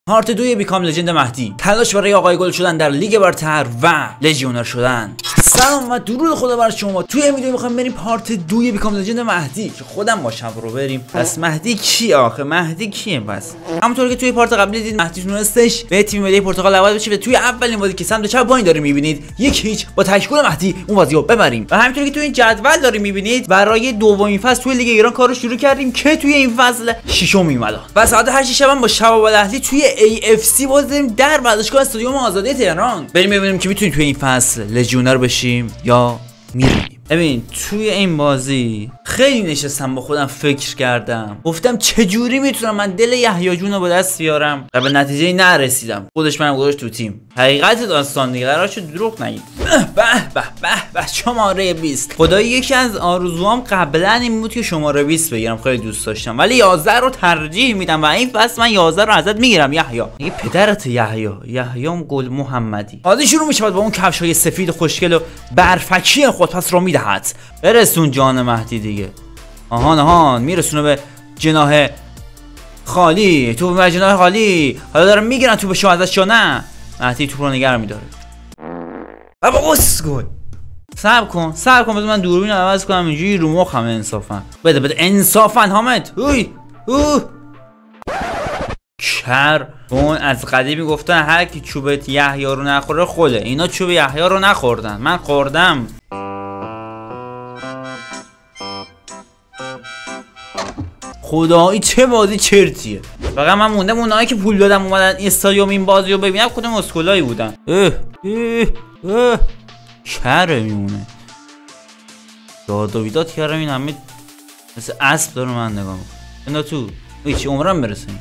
پارت 2 بیکام لژند مهدی، تلاش برای آقای گل شدن در لیگ برتر و لژیونر شدن. سلام و درود خدا بر شما. توی این ویدیو میخوایم بریم پارت 2 بیکام لژند مهدی که خودم باشم رو بریم. پس مهدی کی آخه؟ مهدی کیه؟ پس همونطور که توی پارت قبلی دیدید مهدی تونستش به تیم ملی پرتغال عوض بشه و توی اولین بازی که سمت چپ پایین داریم میبینید 1-0 با تشکیل مهدی اون بازی رو ببریم. و همونطور که توی این جدول داریم میبینید برای دومین فصل توی لیگ ایران کارو شروع کردیم که توی این فصل ششمیم الان. و ساعت 8 شب با شباب الاهلی توی AFC بازی داریم در ورزشگاه استادیوم آزادی تهران. بریم ببینیم که میتونیم توی این فصل لژیونر بشیم یا میریم. ببین توی این بازی خیلی نشستم با خودم فکر کردم، گفتم چجوری میتونم من دل یحیی جون رو به دست بیارم و به نتیجه نرسیدم. خودش منم گذاشت تو تیم. حقیقت داستان دیگه قرار شد دروغ نگید. به شماره 20. خدایی یکی از آرزوام قبلا این بود که شماره 20 بگیرم، خیلی دوست داشتم، ولی 11 رو ترجیح میدم و این فصل من 11 رو ازت میگیرم یحیی. میگه پدرت یحیی گل محمدی. بازی شروع میشه با اون کفشای سفید خوشگل و برفکی خودپس رو میدهد. برسون جان مهدی دیگه. آهان میرسونه به جناح خالی. تو به جناح خالی. حالا دارم میگیرن تو به شما ازش یا نه؟ مهدی توپ رو نگه میداره. بابا اسکول. صبر کن بذار من دوربین عوض کنم اینجوری رو مخم. انصافا بده انصافا حامد. کر اون از قدیمی گفتن هر کی چوبت یحیی رو نخوره خوده. اینا چوب یحیی رو نخوردن، من خوردم. خدایی چه بازی چرتیه. فقط من موندم اونایی که پول دادم اومدن استادیوم این بازی رو ببینم کدوم اسکولایی بودن. کره میمونه. داد و بیداد کردم این همه مثل اسب داره من نگاه میکنم. اینا تو هیچ عمرم برسیم.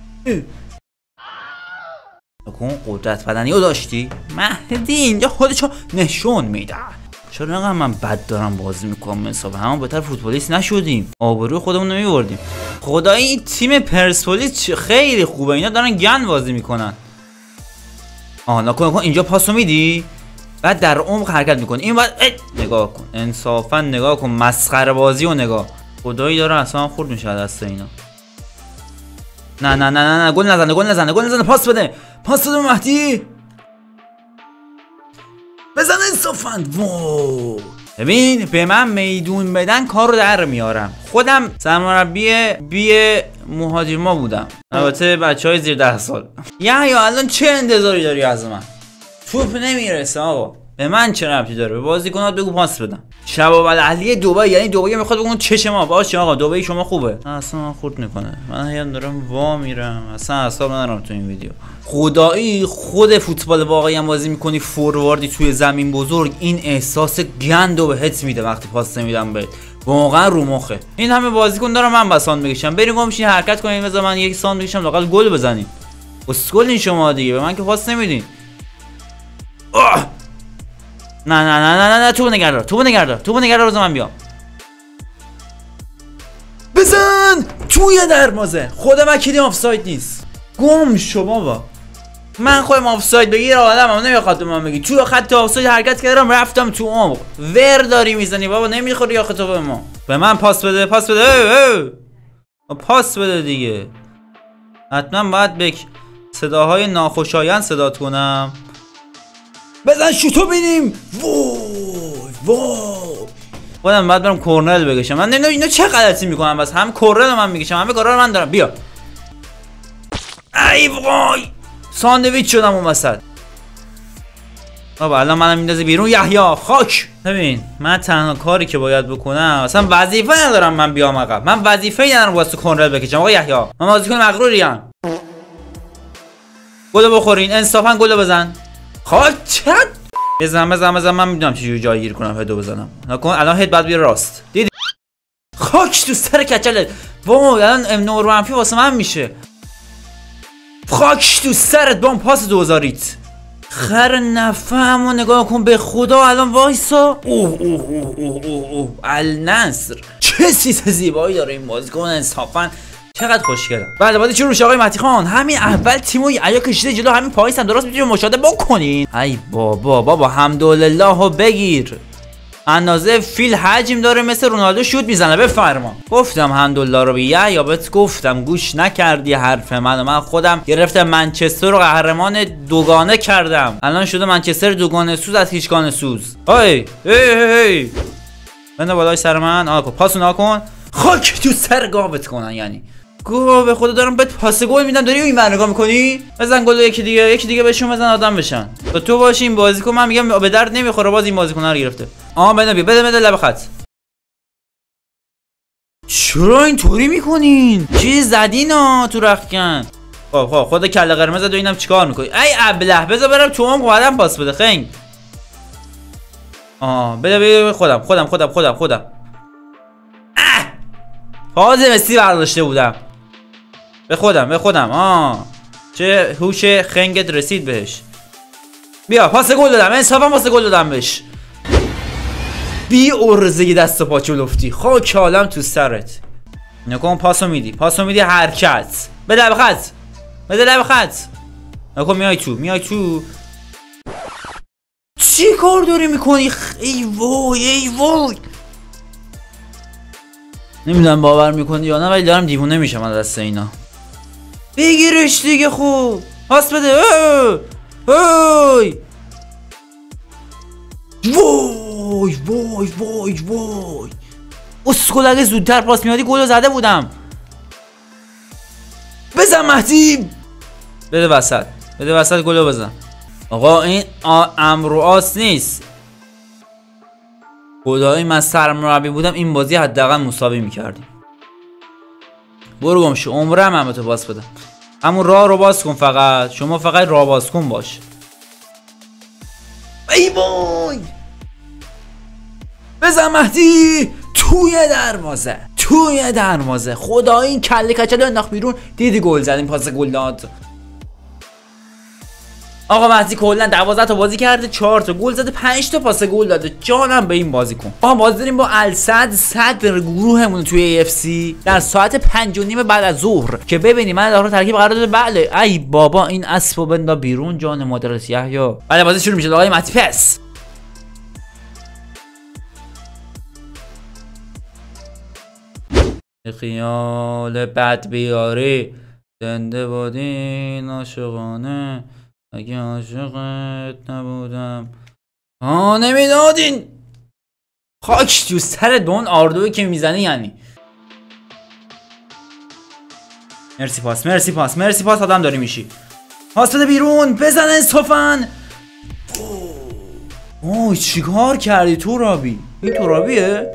نکن قدرت بدنی رو داشتی؟ مهدی اینجا خودشو نشون میده. چرا نقدر من بد دارم بازی میکنم؟ حساب همون بهتر فوتبالیست نشدیم، آبروی خودمون رو میبردیم. خدایی این تیم پرسپولیس خیلی خوبه، اینا دارن گند بازی میکنن. نکن اینجا پاسو میدی بعد در عمق حرکت میکنی. این بعد نگاه کن، انصافا نگاه کن، مسخره بازی و نگاه. خدایی داره اصلا خورد میشه دست اینا. نه گل نزنه. پاس بده مهدی. بزن انصافا. ببین به من میدون بدن کارو در میارم. خودم سرمربی مهاجما بودم، البته بچهای زیر 10 سال. یحیی الان چه انتظاری داری از من؟ توپ نمیرسه آقا. به من چه ربطی داره؟ به بازیکنات بگو پاس بدن. شباب الاهلی دبی، یعنی دبی میخواد بگون چش ما باشه آقا دبی شما خوبه. اصلا من خورد میکنه. من هیام دارم وا میرم، اصلا اعصاب ندارم تو این ویدیو. خدایی خود فوتبال واقعی هم بازی میکنی فورواردی توی زمین بزرگ، این احساس گندو بهت میده وقتی پاس نمیدم بهت. واقعا رو مخه. این همه بازیکن دارم من بساند بکشم، بریم گمشین حرکت کنین بذار من یک ساند بکشم لاقل گل بزنین. اسکلین شما دیگه، به من که پاس نمیدین. نه تو نگردار بذار من بیام. بزن توی دروازه. خودم اکیدی آفساید نیست. گم شو بابا. من خودم آفساید بگیر آدمم نمیخواد من بگی. توی خط آفساید حرکت کردم رفتم تو عمق. ور داری میزنی بابا، نمیخوری آخه تو به ما. به من پاس بده. پاس بده دیگه. حتما باید به صداهای ناخوشایند صدات کنم. بزن شوتو بینیم. وای خودم باید برم کورنل بگشم. من نمیدونم اینا چه غلطی میکنم، بس هم کورنل من میگشم همه کارا رو من دارم. بیا. ای وای ساندویچ شدم اون وسط. بابا الان منم میندازه بیرون یحیی. خاک. ببین من تنها کاری که باید بکنم، اصلا وظیفه ندارم من بیام عقب. من وظیفه ندارم واسه کورنل بکشم آقا یحیی. من بازیکن مغروریم. گل بخورین انصافا گل بزن. خاک. بزن من میدونم چجوری جای گیر کنم هدو بزنم. نکن الان هد بعد بیاره راست. دیدی؟ خاک تو سر کچلت. وای الان نور منفی واسه من میشه. خاک تو سرت با اون پاس 2000ایت. خر نفهمو نگاه کن به خدا الان وایسا. اوه النصر چه سیس زیبایی داره این بازیکن انصافا. چقدر خوشگله. بعد بازی شروع شه آقای مهدی خان. همین اول تیمو اگه کشیده جلو همین پایس هم درست میتونید مشاهده بکنین. ای بابا حمدالله بگیر. اندازه فیل حجم داره، مثل رونالدو شوت میزنه. بفرما. گفتم الحمدلله رو یا بهت گفتم گوش نکردی حرف منو. من خودم گرفتم منچستر رو قهرمان دوگانه کردم، الان شده منچستر دوگانه سوز از هیچگانه سوز. هی بنده بالای سر من. پاسو نکن، خاک تو سر گاوت کنن. یعنی گو به خدا دارم بهت پاس گل میدم، داری این نگاه میکنی؟ بزن گل. یکی دیگه بهشون بزن، آدم بشن. تو باشی این بازیکن، من میگم به درد نمیخوره، باز این بازیکن رو گرفته. بده لب خط. چرا اینطوری میکنین؟ چی زدین تو رختکن؟ خب خود کله قرمز دو اینم چیکار میکنی؟ ای ابله، بذار برم تو هم قدم پاس بده. خنگ بده خودم پاس مسی برداشته بودم. به خودم چه هوش خنگت رسید بهش. بیا پاس گل دادم، انصافا پاس گل دادم بهش. بی ارزه دست پا چلفتی، خاک عالم تو سرت. نکن پاسو میدی حرکت. بده لب خط. نکن میای تو. چی کار داری میکنی؟ ای وای نمیدونم باور میکنی یا نه، ولی دارم دیوونه میشم از دست اینا. بگیرش دیگه. خوب پاس بده. وای اسکول، اگه زودتر پاس میادی گل رو زده بودم. بزن مهدی. بده وسط گل رو بزن. آقا این امر و آس نیست. خدایی من سرمربی بودم این بازی حداقل مساوی میکردیم. برو گم شو، عمرم هم به تو پاس بدم. همون راه رو باز کن، شما فقط راه باز کن باش. ای وای بزن مهدی توی دروازه. خدایی این کله کچل انداخت بیرون، دیدی گل زدیم، پاس گل داد. آقا مهدی کلا 12 تا بازی کرده، 4 تا گل زده، 5 تا پاس گل داده. جانم به این بازیکن. ما بازی داریم با السد صدر گروهمون توی AFC در ساعت 5:30 بعد از ظهر که ببینیم من دارم ترکیب قرار داده. بله ای بابا این اسبو بندا بیرون، جان مادرت یحیی. بله بازی شروع میشه. آقای مهدی پس خیال بد بیاری زنده بادین عاشقانه، اگه عاشقت نبودم نمیدادین. خاک تو سر دون آردوی که میزنی. یعنی مرسی پاس آدم داری میشی. پاس بده بیرون، بزن انصافا. چیکار کردی ترابی؟ این ترابیه؟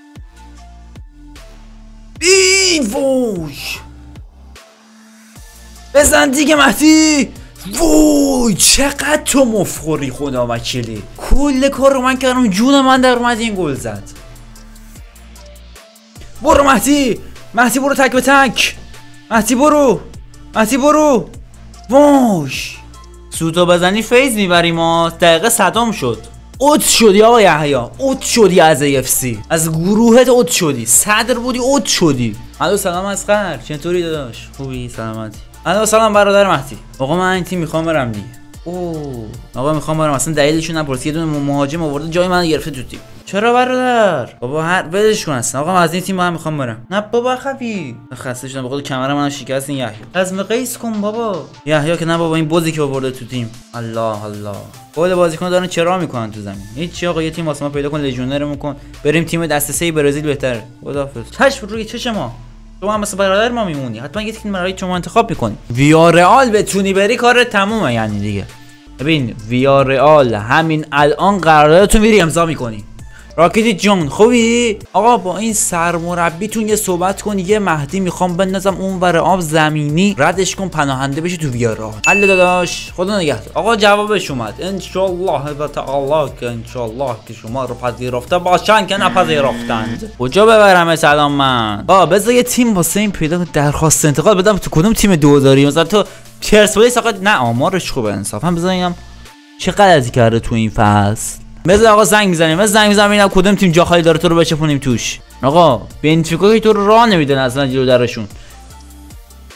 بزن دیگه مهدی. وای چقدر تو مفخوری خدا وکیلی. کل کار رو من کردم، جون من در اومد این گل زد. برو مهدی برو تک به تک. مهدی برو. واش سوتو بزنی فیز میبریم. دقیقه صدام شد. اوت شدی آقا یحیی، اوت شدی از AFC، از گروهت اوت شدی، صدر بودی اوت شدی. الو سلام اصغر، چطوری داداش؟ خوبی؟ سلامتی؟ الو سلام برادر مهدی. آقا من این تیم میخوام برم دیگه. آقا میخوام برم، اصلا دلیلشو نپرس. یه دونه مهاجم آورده جای من گرفته تو تیم. چرا برادر؟ بابا ولش کن اصلا. آقا من از این تیم هم میخوام برم. نه بابا خفی، خسته شدم بخاطر کمر من شکست. این یحیی از قیس کن بابا. یحیی که نه بابا، این بازی که آورده تو تیم. الله کل بازیکن دارن چرا میکنن تو زمین. هیچ آقا، یه تیم واسه ما پیدا کن، لژیونرمون کن، بریم تیم دسته 3 برزیل بهتره. خداحافظ. چشم روی چش ما. تو هم مثل برادر ما میمونی، حتما یه تیم برای شما انتخاب میکنی. ویارئال بتونی بری کار تمومه. یعنی دیگه ببین ویارئال همین الان قراردادتون میری امضا میکنی. راکیتی جون خوبی؟ آقا با این سرمربیتون یه صحبت کن. یه مهدی میخوام بندازم اون ور آب زمینی، ردش کن پناهنده بشه تو ویارئال. حل داداش، خدا نگهدار. آقا جوابش اومد ان شاء الله و تعالی که ان شاء الله که شما رو پذیرفته باشن که نپذیرفتند. کجا ببرم سلام من؟ بذار یه تیم واسه این پیدا درخواست انتقال بدم. تو کدوم تیم 2000 مثلا تو پرسپولیس؟ آقا نه آمارش خوبه انصافا. بزنم چه غلطی کرده تو این فصل. بذار آقا زنگ میزنیم ببینم کدوم تیم جا خالی داره تو رو بچپونیم توش. آقا بنفیکا که تو رو راه نمیدن اصلا جلو درشون.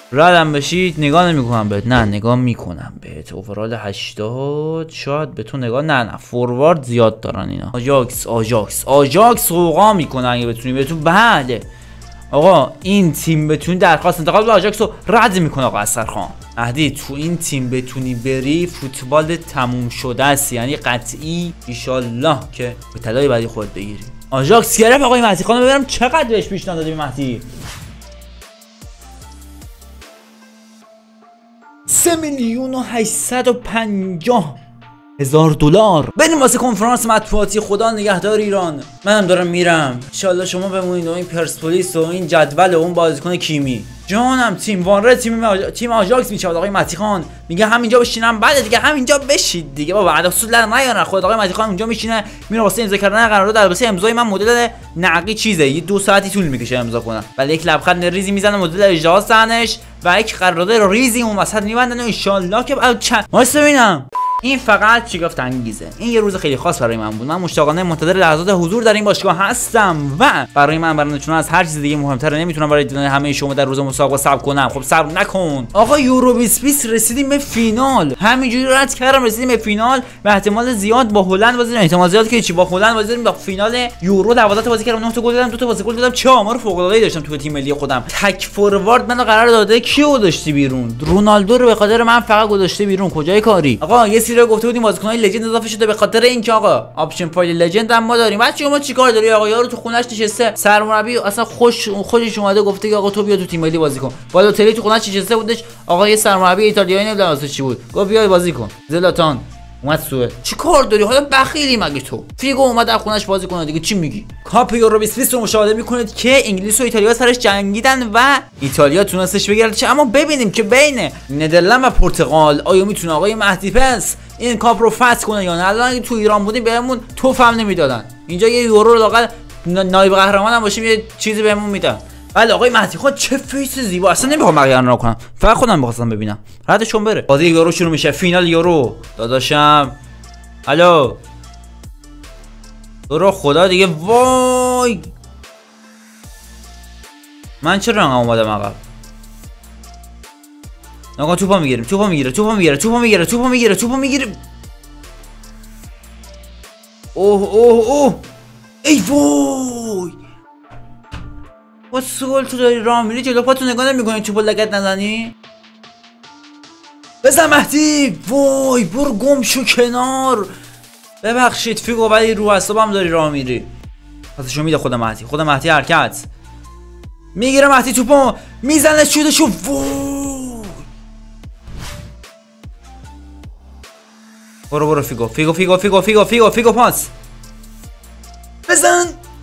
ردم بشید نگاه نمیکنم بهت. نه نگاه میکنم بهت. اوورال 80 شاید به تو نگاه نه فوروارد زیاد دارن اینا. آژاکس قوقا میکنه اگه بتونی بهتون. بله آقا این تیم بتونی درخواست انتقال به آژاکس رو رد میکنه. آقا اصغرخان مهدی تو این تیم بتونی بری فوتبال تموم شده است، یعنی قطعی ایشالله که به طلای بعدی خود بگیری. آژاکس گرفت آقای مهدی خانم. ببینم چقدر بهش پیشنهاد دادی مهدی. 3,850,000 دلار. بریم واسه کنفرانس مطبوعاتی. خدا نگهدار ایران. منم دارم میرم. ان شاءالله شما بمونید و این پرسپولیس و این جدول و اون بازیکن کیمی. جانم تیم وانره تیم آژاکس میشه. آقای مهدی خان میگه همینجا بشینم. بعد دیگه همینجا بشید دیگه بابا. بعد اصول در نیارن. خود آقای مهدی خان اونجا میشینه میره واسه امضا کردن قرارداد. البته امضای من مدل نقدی چیزه، یه 2 ساعتی طول میکشه امضا کنم. ولی یک لبخند ریزی میزنه مدل اجازه سنش و یک قرارداد ریزی اون وسط میبندن. ان شاءالله که واسه ببینم. این فقط شگفت انگیزه. این یه روز خیلی خاص برای من بود. من مشتاقانه منتظر لحظات حضور در این باشگاه هستم و برای من چون از هر چیز دیگه مهمتره نمیتونم برای دیدن همه شما در روز مسابقه صبر کنم. خب صبر نکن آقا. یورو 2020 رسیدیم به فینال. همینجوری رد کردم رسیدیم به فینال و احتمال زیاد با هلند بازی داریم. احتمال زیاد که چی با هلند بازی داریم. با فینال یورو 12 تا بازی کردم 9 تا گل دادم 2 تا بازی گل دادم. چه آمار فوق العاده ای داشتم تو تیم ملی خودم. تک فوروارد منو قرار داده کیو گذاشتی بیرون؟ رونالدو رو به خاطر من فقط گذاشته بیرون. کجای کاری آقا؟ یه سری گفته بودیم بازیکنای لژند اضافه شده به خاطر اینکه آقا آپشن فایل لژند هم ما داریم. بعد شما چیکار داری آقا؟ یارو تو خونش نشسته، سرمربی اصلا خوشش اومده گفته که آقا تو بیا تو تیم ملی بازی کن. بالوتلی تو خونش نشسته بودش. آقا یه سرمربی ایتالیایی نمیدونم واسه چی بود گفت بیا بازی کن. زلاتان اومد سوئد. چیکار داری حالا؟ بخیلی مگه تو؟ فیگو اومد در خونش بازی کنه دیگه چی میگی؟ کاپ یورو 2020 رو مشاهده میکنید که انگلیس و ایتالیا سرش جنگیدن و ایتالیا تونستش بگیره. چه اما ببینیم که بین ندرلند و پرتغال آیا میتونه آقای مهدی پس این کاپ رو فتح کنه یا نه. الان اگه تو ایران بودیم بهمون توف هم نمیدادن. اینجا یه یورو رو لاقل نایب قهرمان هم باشیم یه چیزی بهمون میدن. بله آقای مهدی خان چه فیس زیبا. اصلا نمیخوام بقیه رو کنم، فقط خودم می‌خواستم ببینم. ردشون بره. بازی یورو شروع میشه. فینال یورو. داداشم الو تو رو خدا دیگه. وای من چرا انقدر اومدم عقب؟ نگاه توپا میگیریم. اوه ای وای با سگل تو داری راه میری جلو پاتو نگاه نمیکنی توپو لگت نزنی؟ بزن مهدی. وای برو گم شو کنار. ببخشید فیگو ولی رو اعصابم داری راه میری. پاسشو میده خود مهدی حرکت میگیره. مهدی توپو میزنه شوتشو. وای برو فیگو پاس بزن.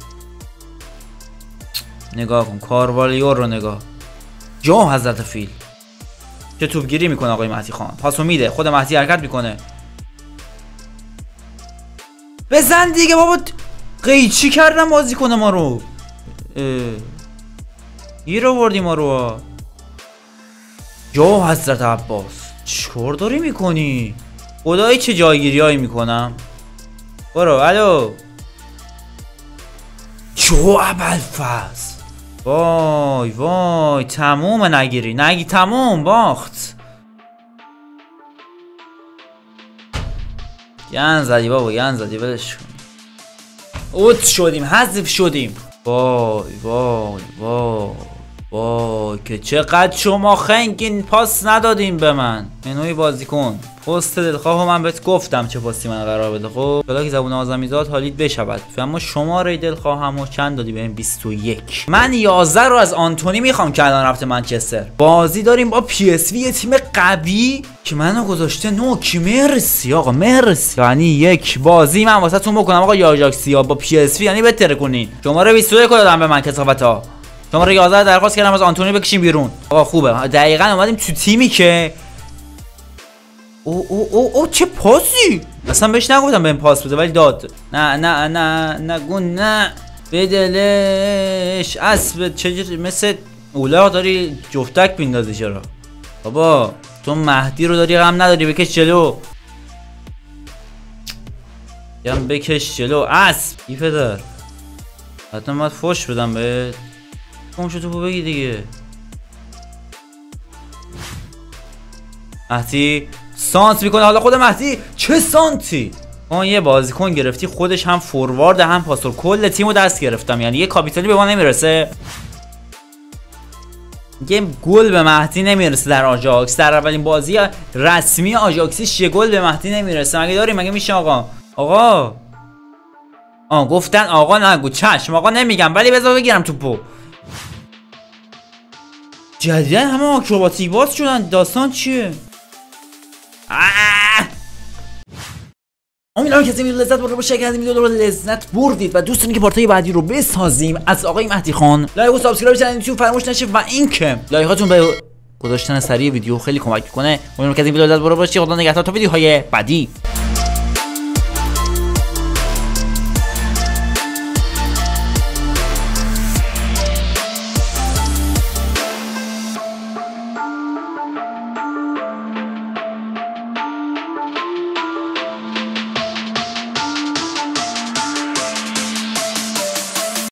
نگاه کن کاروالیور رو نگاه. جا حضرت فیل چه توپگیری میکنه آقای مهدی خان. پاسو میده خود مهدی حرکت میکنه. بزن دیگه بابا. قیچی کردم بازی کنه ما رو. گیر آوردی ما رو. جا حضرت عباس چیکار داری میکنی؟ خدایی چه جایگیری هایی میکنم. برو الو جو ابوالفضل. وای تموم. نگی تموم باخت. گن زدی بابا ولش کن. اوت شدیم حذف شدیم. وای که چقدر شما خنگین پاس ندادین به من. منوی بازیکن پست دلخواه من بهت گفتم چه پاستی من قرار بده. خب حالا که زبون آزمیزاد حالیت بشود. اما شماره دلخواهمو چند دادی بهم؟ 21. من 11 رو از آنتونی میخوام که الان رفته منچستر. بازی داریم با پی اس وی، یه تیم قوی که منو گذاشته نوک. مرسی آقا مرسی. یعنی یک بازی من واسهتون بکنم آقا آژاکسیا با پی اس وی یعنی بهتره کنین. شماره 21 رو دادم به من کثافتا. شماره 11 درخواست کردم از آنتونی بکشیم بیرون. آقا خوبه دقیقاً اومدیم تو تیمی که او چه پاسی. اصلا بهش نگفتم بهم پاس بده ولی داد. نه بدلش اسب چجوری مثل اولا داری جفتک میندازی. چرا بابا تو مهدی رو داری غم نداری؟ بکش جلو. بکش جلو اسب. ای پدر حتما باید فوش بدم بهت. کم شو توپو بگی دیگه. مهدی سانت میکنه. حالا خود مهدی چه سانتی؟ ما یه بازیکن گرفتی خودش هم فوروارد هم پاسور، کل تیمو دست گرفتم، یعنی یه کاپیتانی به ما نمیرسه. یه گل به مهدی نمیرسه در آژاکس، در اولین بازی رسمی آژاکسیش یه گل به مهدی نمیرسه. مگه داریم؟ مگه میشه آقا گفتن آقا نگو، چشم آقا نمیگم، ولی بذار بگیرم توپو. جدیدن همه آکروباتیک باز شدن، داستان چیه؟ امیدوارم که از این ویدیو لذت برده باشه. اگه از این ویدیو رو لذت بردید و دوست دارید که پارتای بعدی رو بسازیم از آقای مهدی خان، لایک و سابسکرایب کانال یوتیوب فراموش نشه و اینکه لایکاتون به گذاشتن سریع ویدیو خیلی کمک میکنه. امیدوارم که از این ویدیو لذت برده باشید. خدا نگهدار تا ویدیوهای بعدی.